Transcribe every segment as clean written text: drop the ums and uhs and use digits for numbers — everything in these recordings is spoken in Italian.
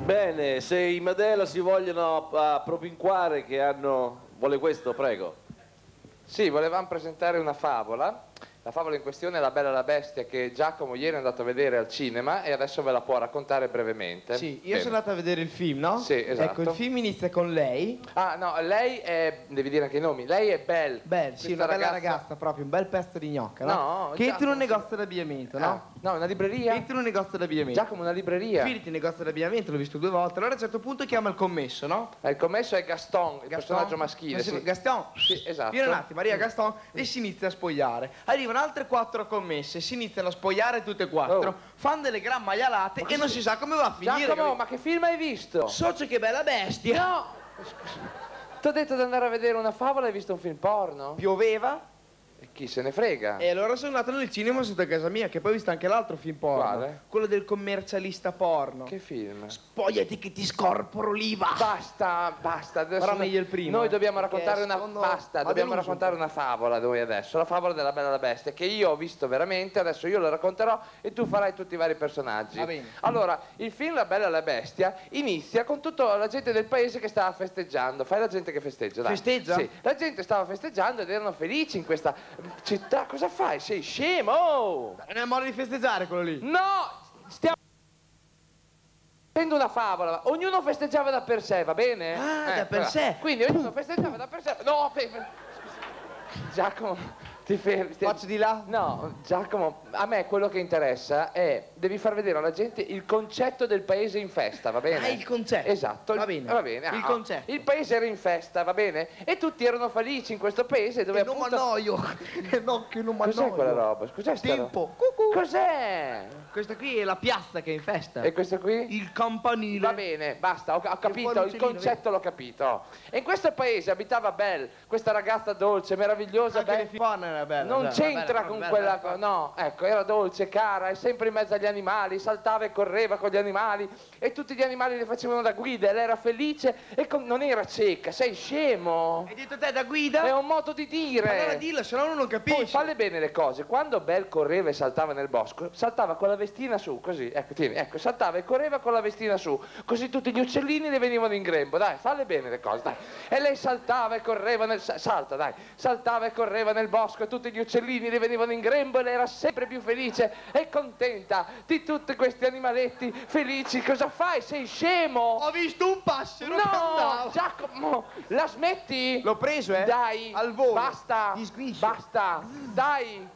Bene, se i Madela si vogliono appropinquare che hanno... Vuole questo, prego. Sì, volevamo presentare una favola. La favola in questione è La Bella e la Bestia, che Giacomo ieri è andato a vedere al cinema e adesso ve la può raccontare brevemente. Sì, io sono andato a vedere il film, no? Sì, esatto. Ecco, il film inizia con lei. Ah, no, lei è... devi dire anche i nomi. Lei è Belle. Belle, sì, una bella ragazza proprio, un bel pezzo di gnocca, no? No, che entra in un Giacomo, negozio d'abbigliamento, no? No, una libreria? Entra in un negozio d'abbigliamento. Giacomo, una libreria. Finiti il negozio d'abbigliamento, l'ho visto 2 volte. Allora a un certo punto chiama il commesso, no? Il commesso è Gaston, il personaggio maschile. Sì. Gaston? Sì, esatto. Viene un attimo, arriva Gaston e si inizia a spogliare. Arrivano altre 4 commesse, si iniziano a spogliare tutte e 4. Oh. Fanno delle gran maialate e non si sa come va a finire. Giacomo, ma che film hai visto? Socio, che bella bestia! No! Ti ho detto di andare a vedere una favola e hai visto un film porno? Pioveva? E chi se ne frega? E allora sono andato nel cinema sotto a casa mia, che poi ho visto anche l'altro film porno. Quale? Quello del commercialista porno. Che film? Spogliati che ti scorporo l'IVA! Basta, basta. Adesso Però meglio il primo. Noi dobbiamo raccontare una... secondo... Basta, dobbiamo raccontare una favola noi adesso. La favola della Bella e la Bestia, che io ho visto veramente, adesso io la racconterò e tu farai tutti i vari personaggi. Va bene. Allora, il film La Bella e la Bestia inizia con tutta la gente del paese che stava festeggiando. Fai la gente che festeggia, dai. Festeggia? Sì, la gente stava festeggiando ed erano felici in questa città. Cosa fai? Sei scemo? Oh! Non è modo di festeggiare quello lì. No! Stiamo facendo una favola, ognuno festeggiava da per sé, va bene? Ah, da per sé. Quindi ognuno festeggiava da per sé. No, Giacomo, ti fermi. Faccio di là? No, Giacomo, a me quello che interessa è, devi far vedere alla gente il concetto del paese in festa, va bene? Ah, il concetto. Esatto. Va bene. Va bene. Il concetto. Il paese era in festa, va bene? E tutti erano felici in questo paese dove E non appunto... m'annoio. No, che non m'annoio. Cos'è quella roba? Cos'è sta roba? Tempo. Cucù. Cos'è? Questa qui è la piazza che è in festa. E questo qui? Il campanile. Va bene, basta, ho capito, fuori il uccellino, concetto l'ho capito. E in questo paese abitava Belle, questa ragazza dolce, meravigliosa, Anche le Belle. fifone era bella. Non c'entra bella, con bella, quella bella. no, ecco, era dolce, cara, è sempre in mezzo agli animali, saltava e correva con gli animali e tutti gli animali le facevano da guida e lei era felice e non era cieca, sei scemo? Hai detto te da guida? È un modo di dire. Allora dillo, se no uno non capisce. Poi falle bene le cose. Quando Belle correva e saltava nel bosco, saltava con la vestina su, così, ecco, tieni, ecco, saltava e correva con la vestina su, così tutti gli uccellini le venivano in grembo, dai, falle bene le cose, dai. E lei saltava e correva salta, dai, saltava e correva nel bosco e tutti gli uccellini le venivano in grembo e lei era sempre più felice e contenta di tutti questi animaletti felici. Cosa fai? Sei scemo? Ho visto un passero che andava. No, Giacomo, la smetti? L'ho preso, Dai, al volo. basta, Gli squisci. basta, dai.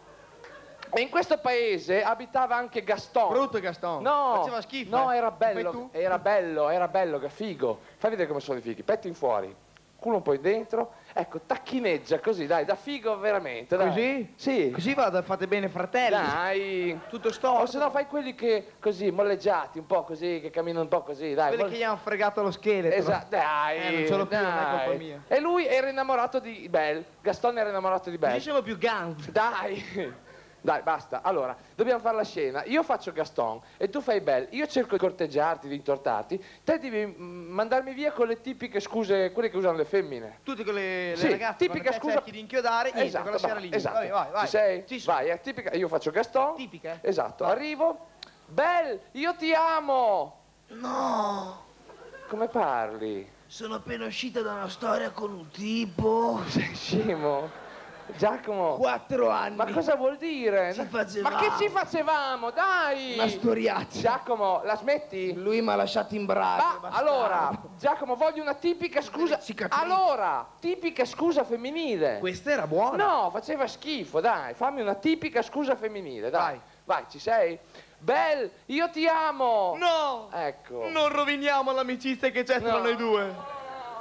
E in questo paese abitava anche Gaston. Brutto Gaston. No, Faceva schifo. no, era Fai bello, tu? era bello, che figo. Fai vedere come sono i fighi, petti in fuori, culo un po' in dentro, ecco, tacchineggia così, dai, da figo veramente, dai. Così? Sì. Così vado, fate bene fratelli. Dai. Tutto O storto. se no fai quelli che così, molleggiati, un po' così, che camminano un po' così, dai. Quelli che gli hanno fregato lo scheletro. Esatto, dai. Non ce l'ho più, non è dai. colpa mia. E lui era innamorato di Belle, Gaston era innamorato di Belle. Diciamo più Gans. Dai. Dai, basta. Allora, dobbiamo fare la scena. Io faccio Gaston e tu fai Belle. Io cerco di corteggiarti, di intortarti. Te devi mandarmi via con le tipiche scuse, quelle che usano le femmine. Tutte con le Sì, ragazze tipica quando te scusa. cerchi di inchiodare, niente, Esatto, con la sera lì. esatto. Vai. Ci sei? Ci sono. Vai, è tipica. Io faccio Gaston. Tipica? Esatto. Vai. Arrivo. Belle, io ti amo. No, Come parli? sono appena uscita da una storia con un tipo. Sei scemo. Giacomo. 4 anni. Ma cosa vuol dire? Ci facevamo. Ma che ci facevamo? Dai! Una storiaccia. Giacomo, la smetti? Lui mi ha lasciato in braccio. Ma allora, Giacomo, voglio una tipica scusa. cicatrici. Allora, tipica scusa femminile. Questa era buona. No, faceva schifo, dai, fammi una tipica scusa femminile, dai. Vai, ci sei? Belle, io ti amo! No! Ecco. Non roviniamo l'amicizia che c'è tra No. noi due.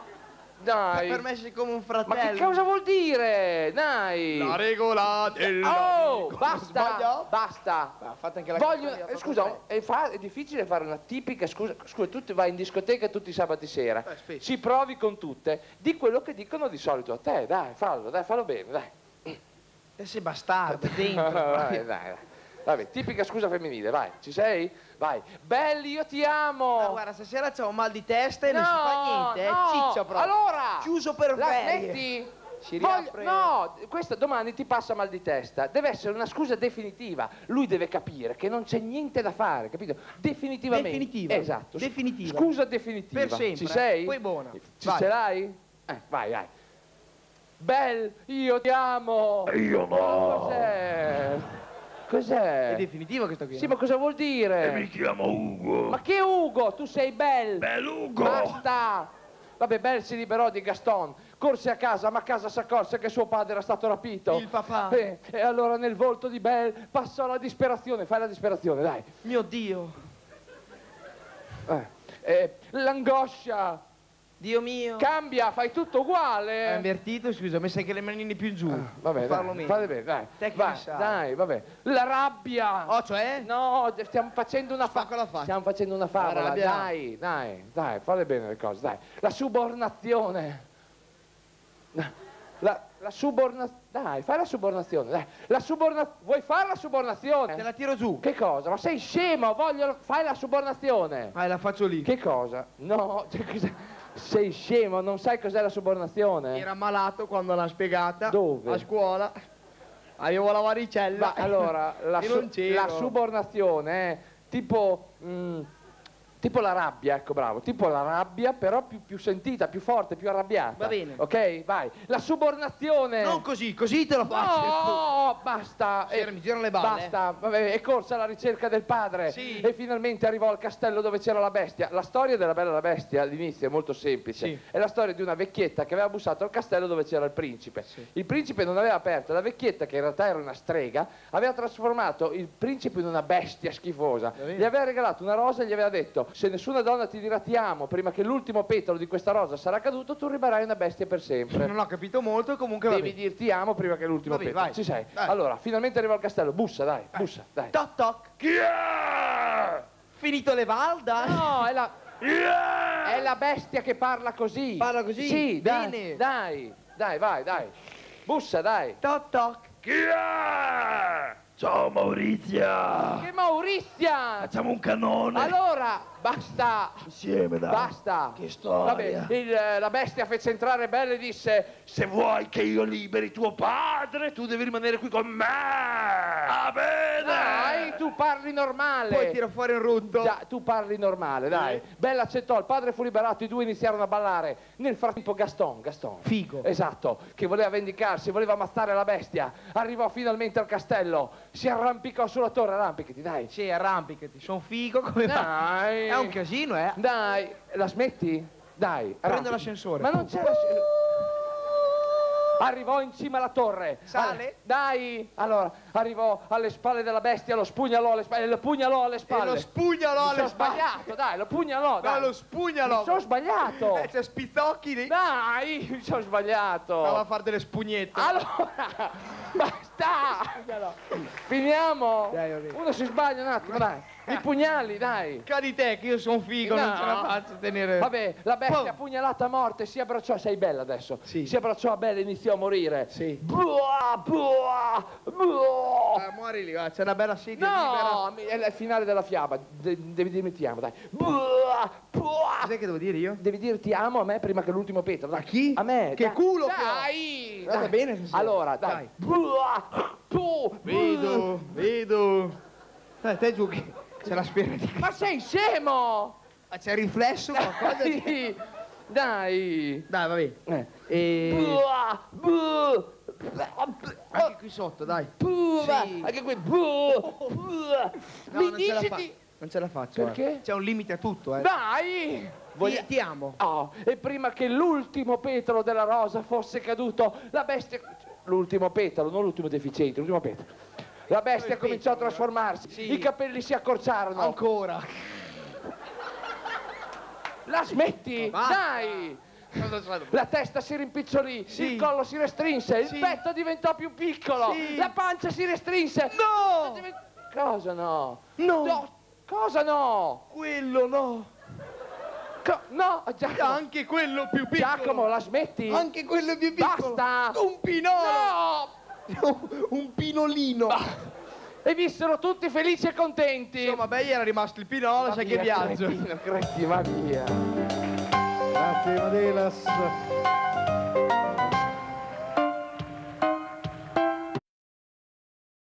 Dai. Per me sei come un Ma fratello. che cosa vuol dire? Dai. La regola del. Oh, basta, Sbagliato? basta. Fate anche la Voglio, canzone, la scusa, faccio è difficile fare una tipica scusa, tu vai in discoteca tutti i sabati sera, spesso. ci provi con tutte, di quello che dicono di solito a te, dai, fallo bene, dai. E sei bastardo, dentro. dai. Vabbè, tipica scusa femminile, vai, ci sei? Vai. Belli, io ti amo! Ma guarda, stasera c'ho un mal di testa e non si fa niente, no. ciccia proprio. Allora! Chiuso per la ferie. smetti? Si riapre... No, questa domani ti passa mal di testa. Deve essere una scusa definitiva. Lui deve capire che non c'è niente da fare, capito? Definitivamente. Definitiva. Esatto. Definitiva. Scusa definitiva. Per sempre. Ci sei? Poi buona. Ci Vai. ce l'hai? Vai, vai. Bel, io ti amo. Io no. Cos'è? Cos'è? È definitiva questa qui. Sì, ma cosa vuol dire? Mi chiamo Ugo. Ma che Ugo? Tu sei Bel. Ugo. Basta! Vabbè, Bel si liberò di Gaston, corse a casa, ma a casa si accorse che suo padre era stato rapito. Il papà. E allora nel volto di Bel passò la disperazione. Fai la disperazione, dai. Mio Dio. L'angoscia. Dio mio. Cambia, fai tutto È uguale. invertito, scusa, mi sai che le manine più in giù. Vabbè, Farlo dai, meglio. fate bene, dai. Te che Vai, ne sai. dai, vabbè. La rabbia. Oh, cioè? No, stiamo facendo una Spacco la faccia. Stiamo facendo una favola, rabbia. dai, fate bene le cose, dai. La subornazione. La subornazione. Dai, fai la subornazione, dai. Vuoi fare la subornazione? Te la tiro giù. Che cosa? Ma sei scemo, fai la subornazione. La faccio lì. Che cosa? No, sei scemo, non sai cos'è la subornazione? Era malato quando l'ha spiegata. Dove? A scuola. Avevo la varicella. Ma allora, la E non c'ero. subornazione è tipo la rabbia, ecco, bravo, tipo la rabbia, però più sentita, più forte, più arrabbiata. Va bene. Ok, vai. La subornazione. Non così, così te lo faccio. No, basta. Mi girano le balle. Basta, vabbè, è corsa alla ricerca del padre. Sì. E finalmente arrivò al castello dove c'era la bestia. La storia della Bella e la Bestia all'inizio è molto semplice. Sì. È la storia di una vecchietta che aveva bussato al castello dove c'era il principe. Sì. Il principe non aveva aperto, la vecchietta, che in realtà era una strega, aveva trasformato il principe in una bestia schifosa. bene. Gli aveva regalato una rosa e gli aveva detto: se nessuna donna ti dirà ti amo prima che l'ultimo petalo di questa rosa sarà caduto, tu rimarrai una bestia per sempre. Non ho capito molto, comunque va Devi bene. dirti amo prima che l'ultimo Va bene, petalo. vai. Ci sei? Dai. Allora, finalmente arriva al castello. Bussa, dai, bussa, dai. Toc toc. Chi è? Finito le valda? No, è la... Yeah! È la bestia che parla così. Parla così? Sì, dai, Bene. dai, vai, dai. Bussa, dai. Toc toc. Chi è? Ciao Maurizia. Che Maurizia! Facciamo un canone. Allora, basta. Insieme, dai. Basta. Che storia. Vabbè, la bestia fece entrare Belle e disse: Se vuoi che io liberi tuo padre, tu devi rimanere qui con me. Va bene. dai, tu parli normale. Poi tira fuori un rutto. Già, tu parli normale, dai. Bella accettò, il padre fu liberato, i due iniziarono a ballare. Nel frattempo Gaston. Figo. Esatto, che voleva vendicarsi, voleva ammazzare la bestia. Arrivò finalmente al castello, si arrampicò sulla torre, arrampicati, dai. Sì, arrampicati, sono figo come fa. Dai. È un casino, eh. Dai, la smetti? Dai. Prendo arrampicati. l'ascensore. Ma non c'è l'ascensore. Arrivò in cima alla torre. Sale? Dai! Allora, arrivò alle spalle della bestia, lo spugnalò alle spalle, lo pugnalò alle E spalle. lo spugnalò Mi alle sono spalle. sbagliato, dai, lo pugnalò, dai. No, lo spugnalò. Mi sono sbagliato. C'è spizzocchi lì. Dai, mi sono sbagliato. Stava a fare delle spugnette. Allora, basta. Finiamo. Dai, va bene. Uno si sbaglia un attimo, dai. I pugnali, dai. Cadi te che io sono figo, No. non ce la faccio a tenere. Vabbè, la bestia Pum. pugnalata a morte si abbracciò, sei bella adesso. Sì. Si abbracciò a Bella e iniziò a morire. Sì. Buah, buah, buah. Muori lì, guarda, c'è una bella sedia libera. No, è il finale della fiaba. Devi dirmi ti amo, dai. Buah, buah. Cos'è che devo dire io? Devi dire ti amo a me prima che l'ultimo petalo. Dai. A chi? A me. Che dai. culo che ho. Dai. Va dai. bene, sì. Allora, dai. Dai. Buah, tu. Vedo. Dai, te giochi. C'è la spera di... Ma sei scemo? Ma c'è il riflesso qualcosa? Dai. Dai. Dai, va bene. Buah, buah. Anche qui sotto, dai. Buah, Sì. anche qui. Buah, buah. No, Mi non ce la dici fa- di... Non ce la faccio. Perché? C'è un limite a tutto, eh. Dai! Ti amo. Oh, e prima che l'ultimo petalo della rosa fosse caduto, la bestia... L'ultimo petalo, non l'ultimo deficiente, l'ultimo petalo. La bestia Il cominciò a petalo, trasformarsi, sì. i capelli si accorciarono. Ancora. La smetti? Basta. Dai! La testa si rimpicciolì, Sì. il collo si restrinse, Sì. il petto diventò più piccolo, Sì. la pancia si restrinse. No! Cosa no? No. Cosa no? Quello no. No, Giacomo. Anche quello più piccolo. Giacomo, la smetti? Anche quello più piccolo. Basta! Un pinolo. No! Un pinolino. E vissero tutti felici e contenti. Insomma, beh, era rimasto il pinolo, Va sai via, che viaggio. cretino, va via. Grazie Madelas.